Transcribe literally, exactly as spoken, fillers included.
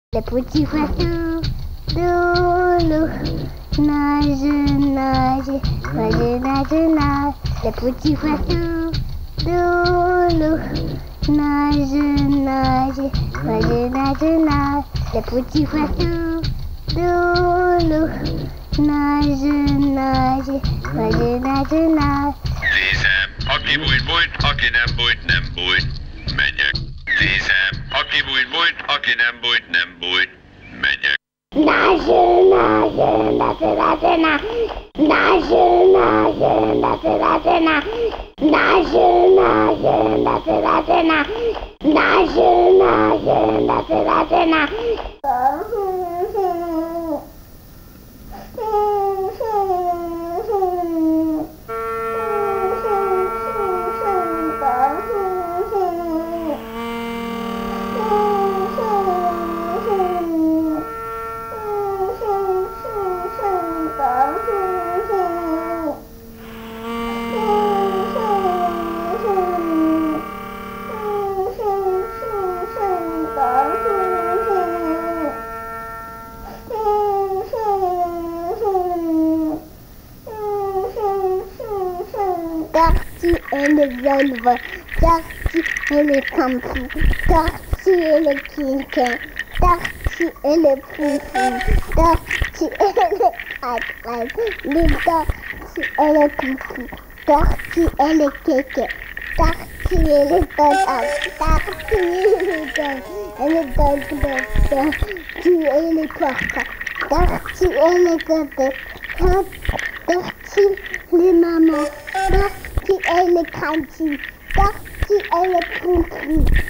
Le petit oiseau de l'eau nage, nage, nage, nage, nage. Le petit oiseau de l'eau nage, nage, nage, nage, nage. Le petit oiseau de l'eau nage, nage, nage, nage, nage. Nézem, aki bújt, bújt, aki nem bújt, nem bújt, menjek. Nézem, aki bújt, bújt, aki nem bújt, nem bújt, menjek. Nage, nage, nage, nage, nage. Nage, nage, nage, nage, nage. Nage, nage, nage, nage, nage. Nage, nage, nage, nage, nage. Darcy et le velvet, Darcy et le campou, Darcy et le quinquin, Darcy et le poufou, Darcy et le crac-crac, le Darcy et le coucou, Darcy et le kéké, Darcy et le tata, Darcy et le dog, et le dog de Darcy et le porca, Darcy et le bébé, Darcy les mamans, Darcy et les cantines, Darcy et les poupous.